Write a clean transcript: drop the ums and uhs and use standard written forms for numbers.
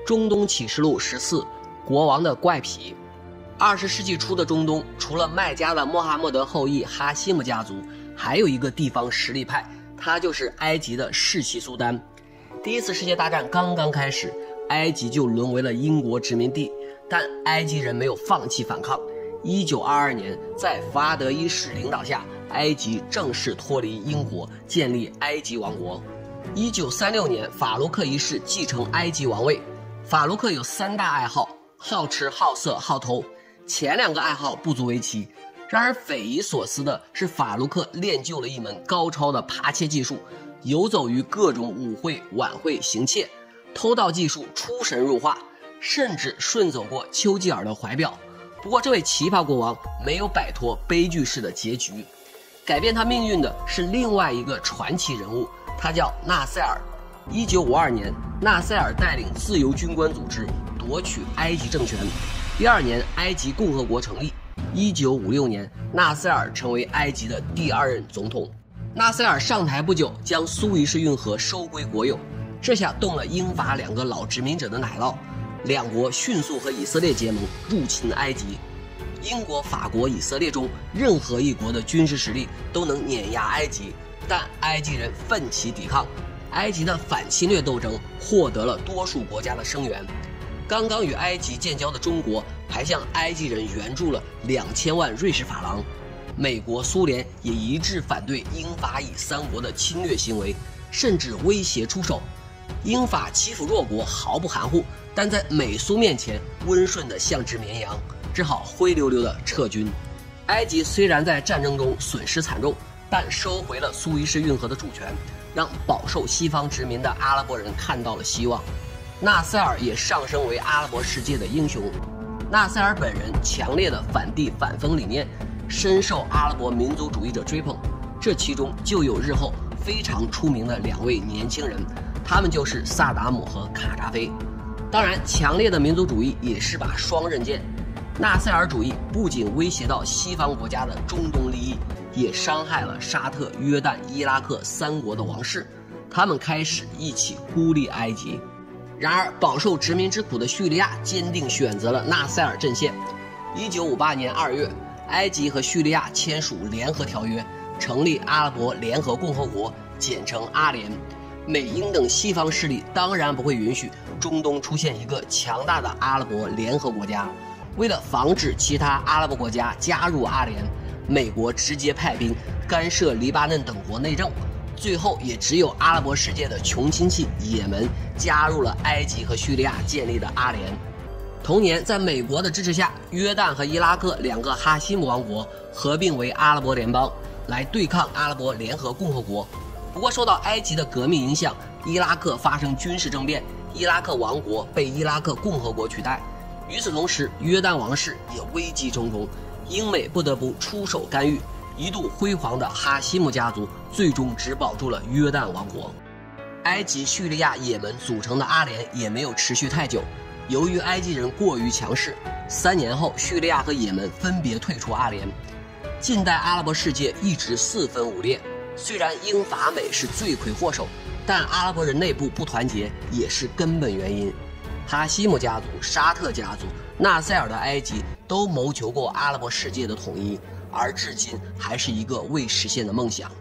中东启示录14，国王的怪癖。20世纪初的中东，除了麦加的穆罕默德后裔哈希姆家族，还有一个地方实力派，他就是埃及的世袭苏丹。第一次世界大战刚刚开始，埃及就沦为了英国殖民地，但埃及人没有放弃反抗。1922年，在福阿德一世领导下，埃及正式脱离英国，建立埃及王国。1936年，法鲁克一世继承埃及王位。法鲁克有3大爱好：好吃、好色、好偷。前2个爱好不足为奇。然而匪夷所思的是，法鲁克练就了一门高超的扒窃技术，游走于各种舞会、晚会行窃，偷盗技术出神入化，甚至顺走过丘吉尔的怀表。不过这位奇葩国王没有摆脱悲剧式的结局，改变他命运的是另外一个传奇人物，他叫纳赛尔。1952年，纳赛尔带领自由军官组织夺取埃及政权。第2年，埃及共和国成立。1956年，纳赛尔成为埃及的第2任总统。纳赛尔上台不久，将苏伊士运河收归国有，这下动了英法2个老殖民者的奶酪，两国迅速和以色列结盟，入侵埃及。英国、法国、以色列中任何一国的军事实力都能碾压埃及，但埃及人奋起抵抗，埃及的反侵略斗争获得了多数国家的声援。刚刚与埃及建交的中国还向埃及人援助了2000万瑞士法郎，美国、苏联也一致反对英法以3国的侵略行为，甚至威胁出手。英法欺负弱国毫不含糊，但在美苏面前温顺得像只绵羊，只好灰溜溜地撤军。埃及虽然在战争中损失惨重，但收回了苏伊士运河的主权，让饱受西方殖民的阿拉伯人看到了希望。纳赛尔也上升为阿拉伯世界的英雄。纳赛尔本人强烈的反帝反封理念，深受阿拉伯民族主义者追捧，这其中就有日后非常出名的2位年轻人，他们就是萨达姆和卡扎菲。当然，强烈的民族主义也是把双刃剑。纳赛尔主义不仅威胁到西方国家的中东利益，也伤害了沙特、约旦、伊拉克3国的王室，他们开始一起孤立埃及。然而，饱受殖民之苦的叙利亚坚定选择了纳赛尔阵线。1958年2月，埃及和叙利亚签署联合条约，成立阿拉伯联合共和国，简称阿联。美英等西方势力当然不会允许中东出现一个强大的阿拉伯联合国家。为了防止其他阿拉伯国家加入阿联，美国直接派兵干涉黎巴嫩等国内政。最后也只有阿拉伯世界的穷亲戚也门加入了埃及和叙利亚建立的阿联。同年，在美国的支持下，约旦和伊拉克2个哈希姆王国合并为阿拉伯联邦，来对抗阿拉伯联合共和国。不过受到埃及的革命影响，伊拉克发生军事政变，伊拉克王国被伊拉克共和国取代。与此同时，约旦王室也危机重重，英美不得不出手干预。一度辉煌的哈希姆家族最终只保住了约旦王国。埃及、叙利亚、也门组成的阿联也没有持续太久，由于埃及人过于强势，3年后叙利亚和也门分别退出阿联。近代阿拉伯世界一直4分5裂，虽然英法美是罪魁祸首，但阿拉伯人内部不团结也是根本原因。哈希姆家族、沙特家族、纳赛尔的埃及都谋求过阿拉伯世界的统一，而至今还是一个未实现的梦想。